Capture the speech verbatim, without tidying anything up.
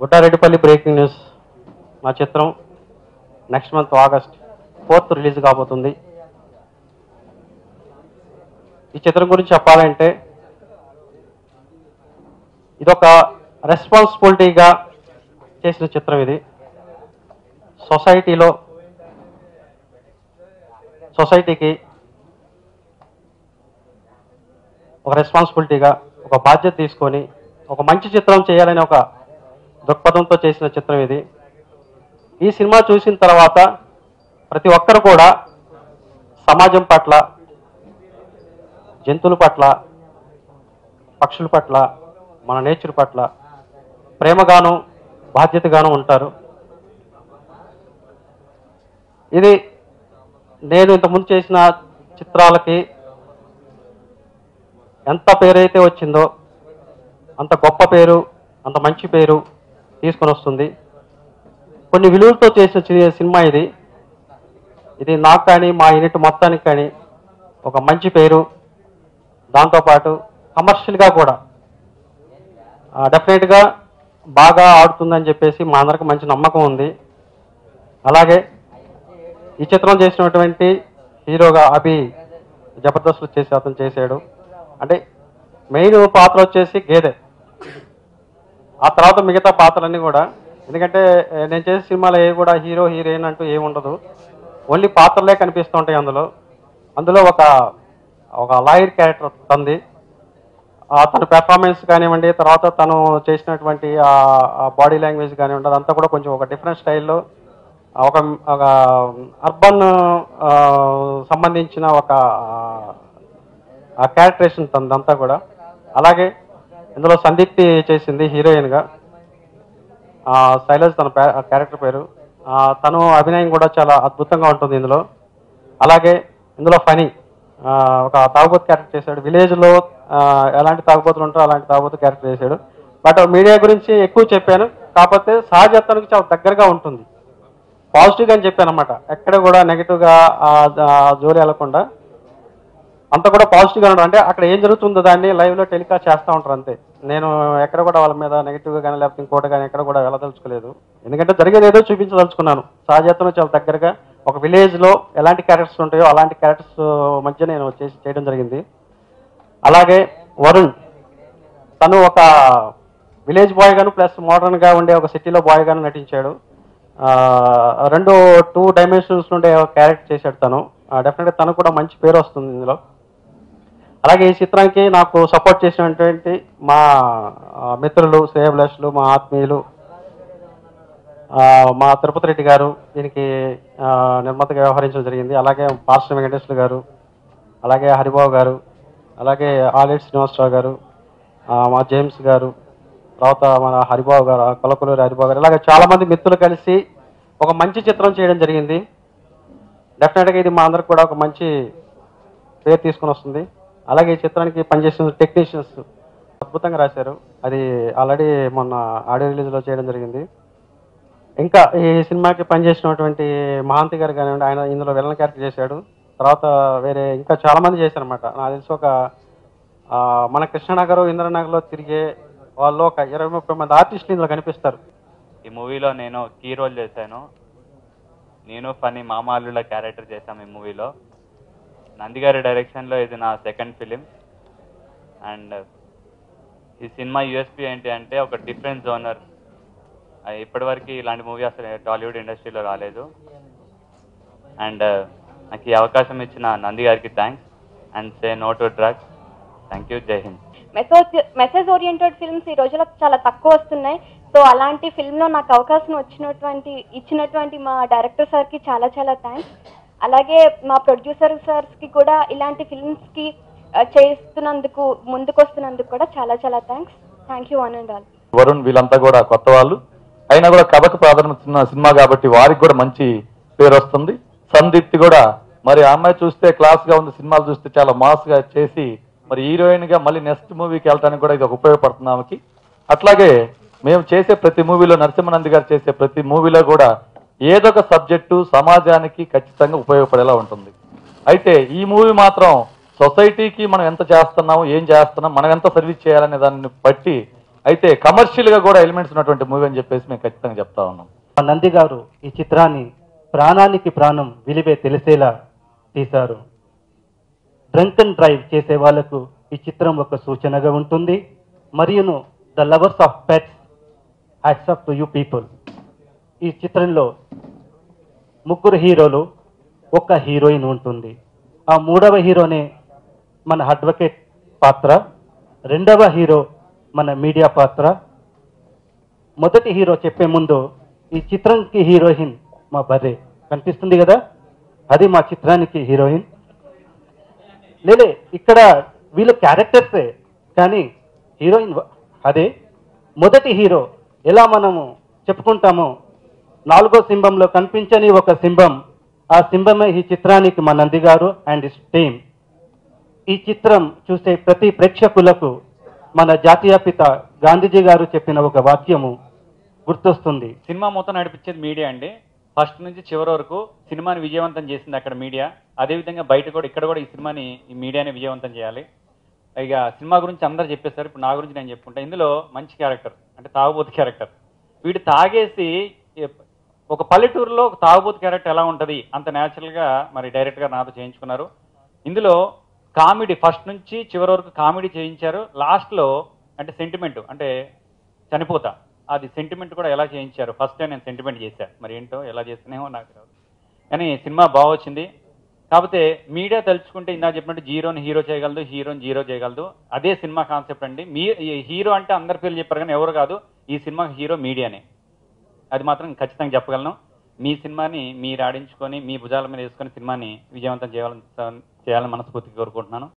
గుట్టారెడ్డిపల్లి breaking news మా చిత్రం next month August fourth release కాబోతుంది. ఈ చిత్రం గురించి చెప్పాలంటే ఇదొక రెస్పాన్సిబిలిటీగా చేసిన చిత్రం. ఇది సొసైటీలో సొసైటీకి ఒక రెస్పాన్సిబిలిటీగా ఒక బాధ్యత తీసుకొని ఒక మంచి చిత్రం చేయాలని ఒక దృక్పథంతో చేసిన చిత్రం ఇది. ఈ సినిమా చూసిన తర్వాత ప్రతి ఒక్కరు కూడా సమాజం పట్ల, జంతువుల పట్ల, పక్షుల పట్ల, మన నేచర్ పట్ల ప్రేమగాను బాధ్యతగాను ఉంటారు. ఇది నేను ఇంతకుముందు చేసిన చిత్రాలకి ఎంత పేరైతే వచ్చిందో అంత గొప్ప పేరు, అంత మంచి పేరు తీసుకొని వస్తుంది. కొన్ని విలువలతో చేసిన సినిమా ఇది. ఇది నాకు కానీ మా యూనిట్ మొత్తానికి కానీ ఒక మంచి పేరు, దాంతోపాటు కమర్షియల్గా కూడా డెఫినెట్గా బాగా ఆడుతుందని చెప్పేసి మా అందరికి మంచి నమ్మకం ఉంది. అలాగే ఈ చిత్రం చేసినటువంటి హీరోగా అభి జబర్దస్త్ చేసి అతను చేశాడు. అంటే మెయిన్ పాత్ర వచ్చేసి గేదె. ఆ తర్వాత మిగతా పాత్రలన్నీ కూడా, ఎందుకంటే నేను చేసే సినిమాలో ఏ కూడా హీరో హీరోయిన్ అంటూ ఏమి ఉండదు, ఓన్లీ పాత్రలే కనిపిస్తూ ఉంటాయి. అందులో అందులో ఒక ఒక లాయర్ క్యారెక్టర్ తంది. తన పెర్ఫార్మెన్స్ కానివ్వండి, తర్వాత తను చేసినటువంటి బాడీ లాంగ్వేజ్ కానివ్వండి, అదంతా కూడా కొంచెం ఒక డిఫరెంట్ స్టైల్లో ఒక ఒక అర్బన్ సంబంధించిన ఒక క్యారెక్టరేషన్ తనదంతా కూడా. అలాగే ఇందులో సందీప్తి చేసింది హీరోయిన్గా, శైలజ్ తన క్యారెక్టర్ పేరు. తను అభినయం కూడా చాలా అద్భుతంగా ఉంటుంది ఇందులో. అలాగే ఇందులో ఫనీ ఒక తాగుబోతు క్యారెక్టర్ చేశాడు. విలేజ్లో ఎలాంటి తాగుబోతులు ఉంటారో అలాంటి తాగుబోతు క్యారెక్టర్ చేశాడు. బట్ మీడియా గురించి ఎక్కువ చెప్పాను, కాకపోతే సహజత్వానికి చాలా దగ్గరగా ఉంటుంది. పాజిటివ్గా అని చెప్పాను అనమాట. ఎక్కడ కూడా నెగిటివ్గా జోలి వెళ్ళకుండా అంతా కూడా పాజిటివ్గా ఉండడం. అంటే అక్కడ ఏం జరుగుతుందో దాన్ని లైవ్లో టెలికాస్ట్ చేస్తూ ఉంటారు అంతే. నేను ఎక్కడ కూడా వాళ్ళ మీద నెగిటివ్గా కానీ లేకపోతే ఇంకోటి కానీ ఎక్కడ కూడా వెళ్ళదలుచుకోలేదు. ఎందుకంటే జరిగేది ఏదో చూపించదలుచుకున్నాను. సహజత్వం చాలా దగ్గరగా ఒక విలేజ్లో ఎలాంటి క్యారెక్టర్స్ ఉంటాయో అలాంటి క్యారెక్టర్స్ మధ్య నేను చేసి చేయడం జరిగింది. అలాగే వరుణ్, తను ఒక విలేజ్ బాయ్ గాను ప్లస్ మోడర్న్గా ఉండే ఒక సిటీలో బాయ్ గాను నటించాడు. రెండు టూ డైమెన్షన్స్ ఉండే క్యారెక్టర్ చేశాడు తను. డెఫినెట్గా తను కూడా మంచి పేరు వస్తుంది ఇందులో. అలాగే ఈ చిత్రానికి నాకు సపోర్ట్ చేసినటువంటి మా మిత్రులు, శ్రేయభిలాషులు, మా ఆత్మీయులు, మా తిరుపతి రెడ్డి గారు దీనికి నిర్మాతగా వ్యవహరించడం జరిగింది. అలాగే పాస్టర్ వెంకటేశ్వర గారు, అలాగే హరిబాబు గారు, అలాగే ఆలేటి శ్రీనివాసరావు గారు, మా జేమ్స్ గారు, తర్వాత మన హరిబాబు గారు, కొలకలూరి హరిబాబు గారు, ఇలాగే చాలామంది మిత్రులు కలిసి ఒక మంచి చిత్రం చేయడం జరిగింది. డెఫినెట్గా ఇది మా అందరికి కూడా ఒక మంచి పేరు తీసుకుని వస్తుంది. అలాగే ఈ చిత్రానికి పనిచేసిన టెక్నీషియన్స్ అద్భుతంగా రాశారు. అది ఆల్రెడీ మొన్న ఆడియో రిలీజ్లో చేయడం జరిగింది. ఇంకా ఈ సినిమాకి పనిచేసినటువంటి మహాంతి గారు కానివ్వండి, ఆయన ఇందులో విలన్ క్యారెక్టర్ చేశాడు. తర్వాత వేరే ఇంకా చాలామంది చేశారనమాట. నాకు తెలిసి ఒక మన కృష్ణనగర్, ఇంద్రనగర్లో తిరిగే వాళ్ళు ఒక ఇరవై ముప్పై మంది ఆర్టిస్టులు ఇందులో కనిపిస్తారు. ఈ మూవీలో నేను కీ రోల్ చేశాను. నేను ఫనీ మామాలుల క్యారెక్టర్ చేశాను ఈ మూవీలో. నందిగారి డైరెక్షన్లో ఇది నా సెకండ్ ఫిలిం. అండ్ ఈ సినిమా యూఎస్పీ ఏంటి అంటే ఒక డిఫరెంట్ జోనర్. ఇప్పటివరకు ఇలాంటి మూవీ అసలు టాలీవుడ్ ఇండస్ట్రీలో రాలేదు. అండ్ నాకు ఈ అవకాశం ఇచ్చిన నంది గారికి thanks. And say no to drugs. Thank you. Jai Hind. Message message oriented films ఈ రోజుల్లో చాలా తక్కువ వస్తున్నాయి. సో అలాంటి ఫిల్మ్లో నాకు అవకాశం వచ్చినటువంటి ఇచ్చినటువంటి మా డైరెక్టర్ సార్కి చాలా చాలా థ్యాంక్స్. అలాగే మా ప్రొడ్యూసర్ సార్స్కి కూడా ఇలాంటి ఫిల్మ్స్కి చేస్తున్నందుకు, ముందుకు వస్తున్నందుకు కూడా చాలా చాలా thanks. Thank you one and all. Varun వీళ్ళంతా కూడా కొత్త వాళ్ళు అయినా కూడా కథకు ప్రాధాన్యత సినిమా కాబట్టి వారికి కూడా మంచి పేరు వస్తుంది. సందీప్తి కూడా మరి ఆ అమ్మాయి చూస్తే క్లాస్గా ఉంది, సినిమాలు చూస్తే చాలా మాస్గా చేసి మరి హీరోయిన్గా మళ్ళీ నెక్స్ట్ మూవీకి వెళ్ళడానికి కూడా ఇది ఒక ఉపయోగపడుతుంది ఆమెకి. అట్లాగే మేము చేసే ప్రతి మూవీలో, నరసింహనంది గారు చేసే ప్రతి మూవీలో కూడా ఏదో ఒక సబ్జెక్టు సమాజానికి ఖచ్చితంగా ఉపయోగపడేలా ఉంటుంది. అయితే ఈ మూవీ మాత్రం సొసైటీకి మనం ఎంత చేస్తున్నాము, ఏం చేస్తున్నాం, మనం ఎంత సర్వీస్ చేయాలనే దాన్ని బట్టి అయితే కమర్షియల్ గా కూడా ఎలిమెంట్స్ ఉన్నటువంటి మూవీ అని చెప్పేసి మేము ఖచ్చితంగా చెప్తా ఉన్నాం. నంది గారు ఈ చిత్రాన్ని ప్రాణానికి ప్రాణం విలువే తెలిసేలా తీశారు. డ్రంక్ అండ్ డ్రైవ్ చేసే వాళ్లకు ఈ చిత్రం ఒక సూచనగా ఉంటుంది. మరియును the lovers of pets, hats off to you people. ఈ చిత్రంలో ముగ్గురు హీరోలు, ఒక్క హీరోయిన్ ఉంటుంది. ఆ మూడవ హీరోనే మన అడ్వకేట్ పాత్ర, రెండవ హీరో మన మీడియా పాత్ర. మొదటి హీరో చెప్పే ముందు ఈ చిత్రానికి హీరోయిన్ మా బర్రె కనిపిస్తుంది కదా, అది మా చిత్రానికి హీరోయిన్. లేలే ఇక్కడ వీళ్ళు క్యారెక్టర్సే, కానీ హీరోయిన్ అదే. మొదటి హీరో ఎలా మనము చెప్పుకుంటామో, నాలుగో సింహంలో కనిపించని ఒక సింహం, ఆ సింహమే ఈ చిత్రానికి మా నంది గారు అండ్ టీమ్. ఈ చిత్రం చూసే ప్రతి ప్రేక్షకులకు మన జాతీయ పిత గాంధీజీ గారు చెప్పిన ఒక వాక్యము గుర్తొస్తుంది. సినిమా మొత్తం నడిపించేది మీడియా అండి. ఫస్ట్ నుంచి చివరి వరకు సినిమాని విజయవంతం చేసింది అక్కడ మీడియా. అదేవిధంగా బయట కూడా ఇక్కడ కూడా ఈ సినిమాని ఈ మీడియాని విజయవంతం చేయాలి. ఇక సినిమా గురించి అందరు చెప్పేస్తారు, ఇప్పుడు నా గురించి నేను చెప్పుకుంటా. ఇందులో మంచి క్యారెక్టర్ అంటే తాగుబోతు క్యారెక్టర్. వీడు తాగేసి ఒక పల్లెటూరులో ఒక తాగుబోతు క్యారెక్టర్ ఎలా ఉంటుంది అంత న్యాచురల్గా మరి డైరెక్ట్గా నాతో చేయించుకున్నారు. ఇందులో కామెడీ ఫస్ట్ నుంచి చివరి వరకు కామెడీ చేయించారు. లాస్ట్లో అంటే సెంటిమెంట్ అంటే చనిపోతా అది సెంటిమెంట్ కూడా ఎలా చేయించారు. ఫస్ట్ టైం నేను సెంటిమెంట్ చేశాను, మరి ఏంటో ఎలా చేస్తున్నామో నాకు రాదు, కానీ సినిమా బాగా వచ్చింది. కాకపోతే మీడియా తలుచుకుంటే ఇందా చెప్పినట్టు జీరోని హీరో చేయగలదు, హీరోని జీరో చేయగలదు. అదే సినిమా కాన్సెప్ట్ అండి. మీ హీరో అంటే అందరి పేర్లు చెప్పారు కానీ ఎవరు కాదు, ఈ సినిమా హీరో మీడియానే, అది మాత్రం ఖచ్చితంగా చెప్పగలను. మీ సినిమాని మీరు ఆడించుకొని మీ భుజాల మీద వేసుకొని సినిమాని విజయవంతం చేయాలని చేయాలని మనస్ఫూర్తిగా కోరుకుంటున్నాను.